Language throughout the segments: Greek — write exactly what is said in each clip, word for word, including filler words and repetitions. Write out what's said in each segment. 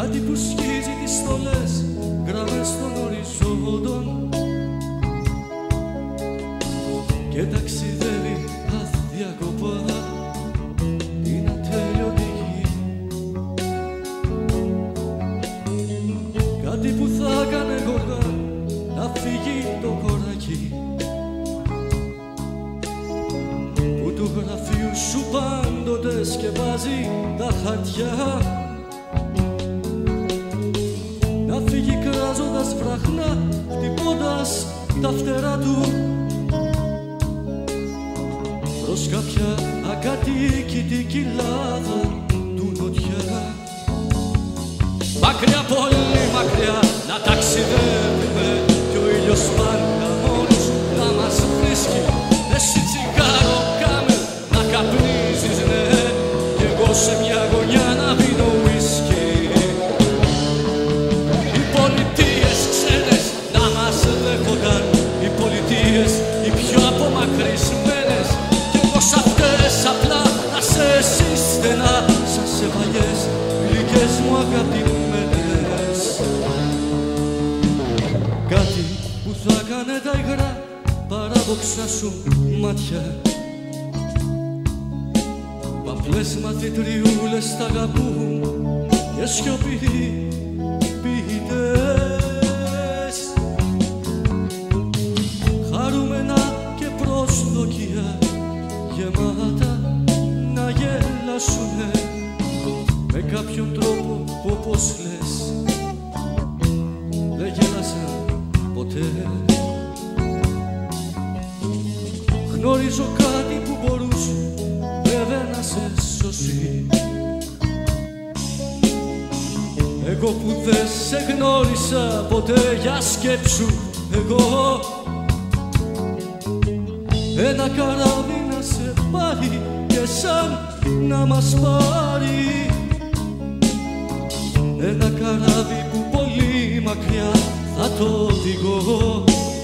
Κάτι που σκίζει τις στολές, γραμμές των οριζόντων και ταξιδεύει αδιάκοπα την ατέλειωτη γη. Κάτι που θα έκανε γοργά να φύγει το κοράκι που του γραφείου σου πάντοτε σκεπάζει τα χαρτιά. Να φύγει κράζοντας βραχνά, χτυπώντας τα φτερά του προς κάποια ακατοίκητη κοιλάδα του νοτιά. Μακριά, πολύ μακριά να ταξιδεύουμε κι ο ήλιος πάντα μόνος να μας βρίσκει. Εσύ τσιγάρο κάμε να καπνίζεις, ναι, κι εγώ σε μια γωνιά να πίνω ουίσκι. Οι πολιτείες ξένες να μας δέχονταν, οι πολιτείες οι πιο απομακρυσμένες, κι εγώ σ' αυτές απλά να σε σύστενα σαν σε παλιές γλυκές μου αγαπημένες. Κάτι που θα κάνε τα υγρά παράδοξα σου μάτια, παπλές μαθητριούλες τα αγαπούν και σιωπή ποιητές, χαρούμενα και προσδοκία γεμάτα να γελάσουνε με κάποιον τρόπο που όπως λες δεν γέλασαν ποτέ. Γνωρίζω κάτι που μπορούσε βέβαια να σε σώσει, εγώ που δεν σε γνώρισα ποτέ, για σκέψου εγώ. Ένα καράβι να σε πάρει και σαν να μας πάρει, ένα καράβι που πολύ μακριά θα το οδηγώ.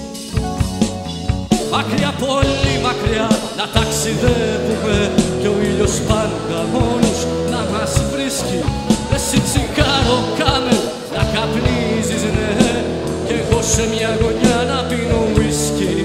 Μακριά, πολύ μακριά να ταξιδεύουμε κι ο ήλιος πάντα μόνος να μας βρίσκει. Εσύ τσιγάρο κάμε να καπνίζεις, ναι, κι εγώ σε μια γωνιά να πίνω ουίσκι.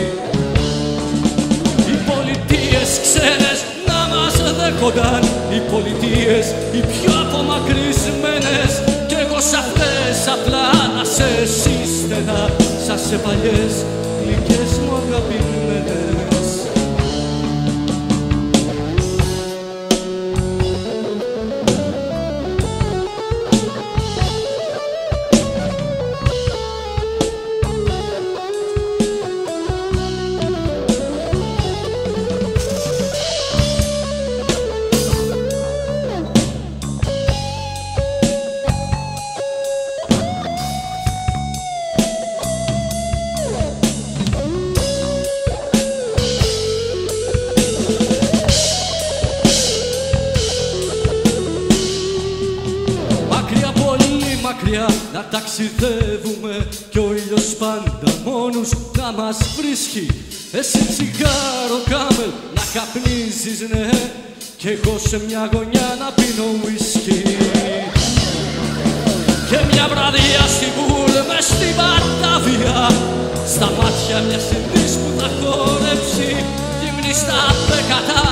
Οι πολιτείες ξένες να μας δέχονταν, οι πολιτείες οι πιο απομακρυσμένες, κι εγώ σ' αυτές απλά να σε σύστενα σαν σε παλιές γλυκές μου αγαπημένες. Μακριά να ταξιδεύουμε κι ο ήλιος πάντα μόνος να μας βρίσκει. Εσύ τσιγάρο κάμε να καπνίζεις, ναι, κι εγώ σε μια γωνιά να πίνω ουίσκι. Και μια βραδιά στη Βουλ μες στην Βατάβια, στα μάτια μια συντής που θα χορέψει, γυμνή στα δέκατα